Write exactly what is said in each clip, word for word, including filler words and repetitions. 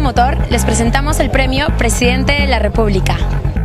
Motor les presentamos el premio Presidente de la República.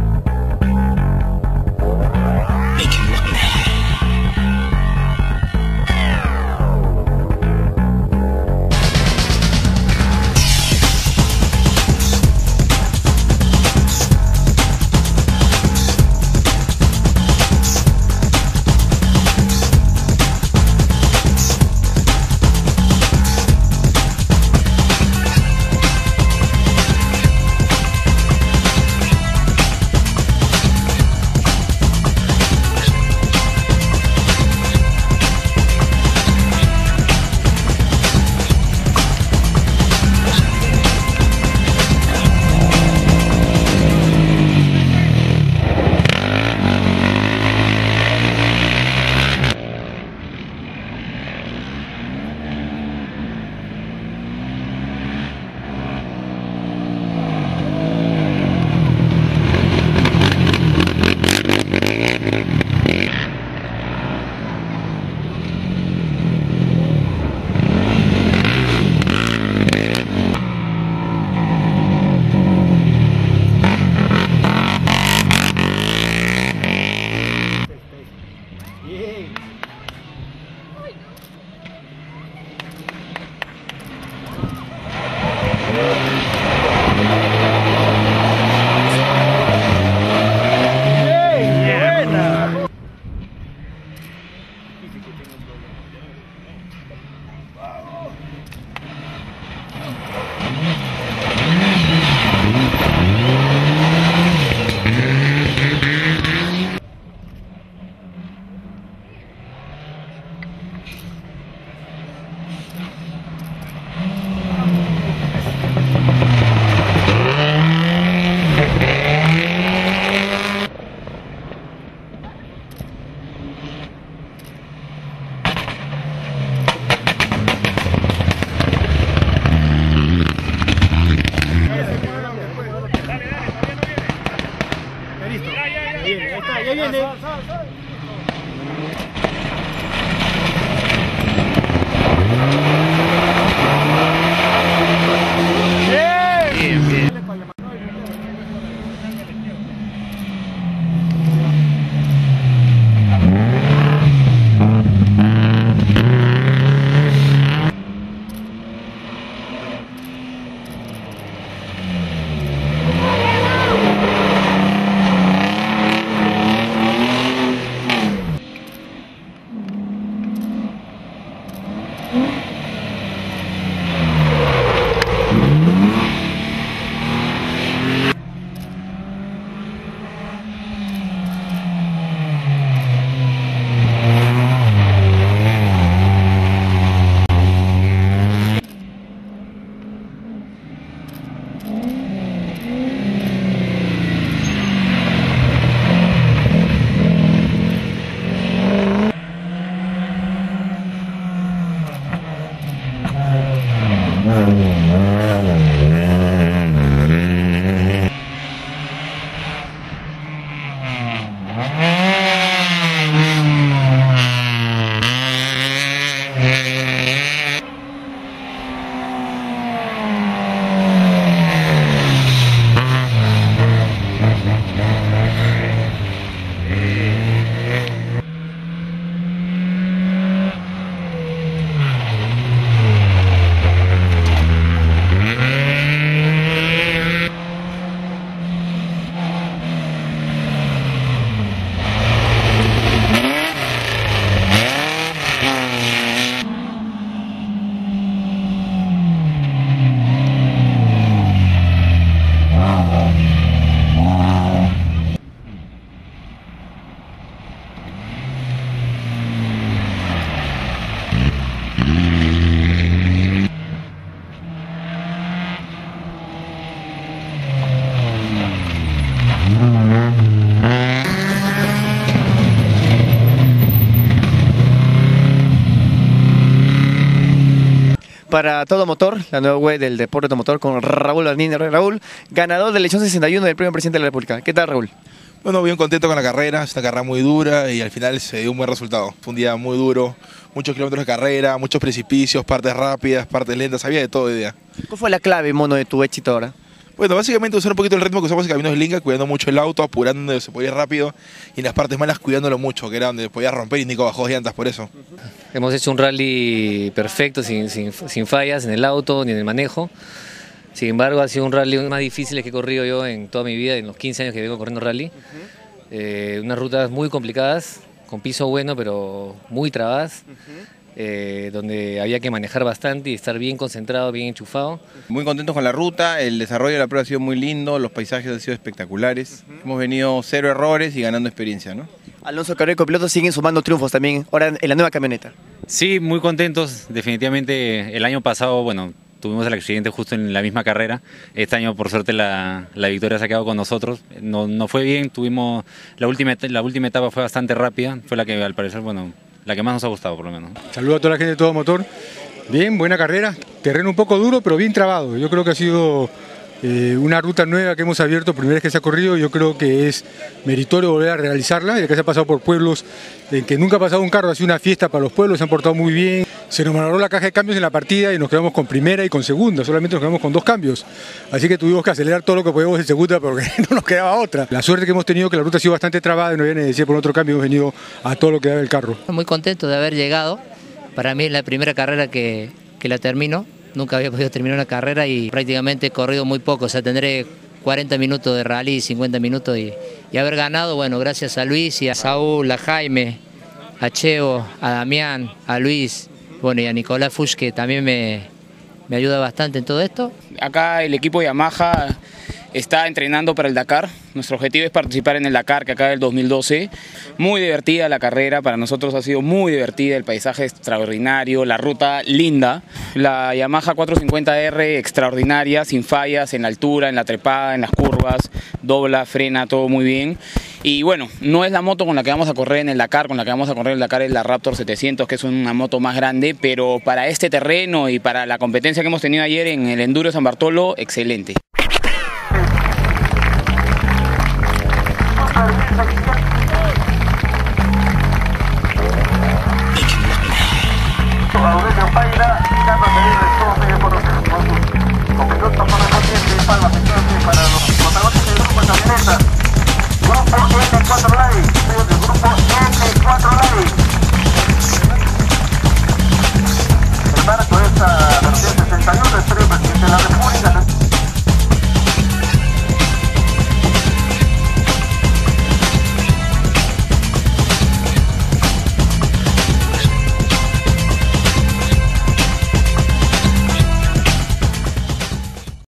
Ya viene. Bien, bien. Para Todo Motor, la nueva web del deporte motor con Raúl Arnini. Raúl, ganador de la edición sesenta y uno del Premio Presidente de la República. ¿Qué tal, Raúl? Bueno, bien contento con la carrera, es una carrera muy dura y al final se dio un buen resultado. Fue un día muy duro, muchos kilómetros de carrera, muchos precipicios, partes rápidas, partes lentas, había de todo hoy día. ¿Cuál fue la clave, mono, de tu éxito ahora? Bueno, básicamente usar un poquito el ritmo que usamos en Caminos de Linga, cuidando mucho el auto, apurando donde se podía ir rápido y en las partes malas cuidándolo mucho, que era donde podía romper y Nico bajó llantas por eso. Hemos hecho un rally perfecto, sin, sin, sin fallas en el auto ni en el manejo. Sin embargo, ha sido un rally más difícil que he corrido yo en toda mi vida, en los quince años que vengo corriendo rally. Uh-huh. eh, unas rutas muy complicadas, con piso bueno, pero muy trabadas, uh-huh. eh, donde había que manejar bastante y estar bien concentrado, bien enchufado. Muy contentos con la ruta, el desarrollo de la prueba ha sido muy lindo, los paisajes han sido espectaculares. Uh-huh. Hemos venido cero errores y ganando experiencia, ¿no? Alonso Cabrera y copilotos siguen sumando triunfos también, ahora en la nueva camioneta. Sí, muy contentos, definitivamente. El año pasado, bueno, tuvimos el accidente justo en la misma carrera. Este año, por suerte, la, la victoria se ha quedado con nosotros. No, no fue bien, tuvimos la última, la última etapa fue bastante rápida, fue la que al parecer, bueno, la que más nos ha gustado por lo menos. Saludos a toda la gente de Todo Motor. Bien, buena carrera, terreno un poco duro, pero bien trabado. Yo creo que ha sido eh, una ruta nueva que hemos abierto, primera vez que se ha corrido. Yo creo que es meritorio volver a realizarla, ya que se ha pasado por pueblos en que nunca ha pasado un carro, ha sido una fiesta para los pueblos, se han portado muy bien. Se nos malogró la caja de cambios en la partida y nos quedamos con primera y con segunda, solamente nos quedamos con dos cambios. Así que tuvimos que acelerar todo lo que podíamos en segunda porque no nos quedaba otra. La suerte que hemos tenido que la ruta ha sido bastante trabada y no había necesidad por otro cambio, hemos venido a todo lo que daba el carro. Muy contento de haber llegado, para mí es la primera carrera que, que la termino, nunca había podido terminar una carrera y prácticamente he corrido muy poco, o sea tendré cuarenta minutos de rally, cincuenta minutos y, y haber ganado, bueno, gracias a Luis y a Saúl, a Jaime, a Cheo, a Damián, a Luis. Bueno, y a Nicolás Fuchs, que también me, me ayuda bastante en todo esto. Acá el equipo Yamaha está entrenando para el Dakar. Nuestro objetivo es participar en el Dakar, que acaba del dos mil doce. Muy divertida la carrera, para nosotros ha sido muy divertida, el paisaje extraordinario, la ruta linda. La Yamaha cuatrocientos cincuenta R extraordinaria, sin fallas, en la altura, en la trepada, en las curvas, dobla, frena, todo muy bien. Y bueno, no es la moto con la que vamos a correr en el Dakar, con la que vamos a correr en el Dakar es la Raptor setecientos, que es una moto más grande, pero para este terreno y para la competencia que hemos tenido ayer en el Enduro San Bartolo, excelente.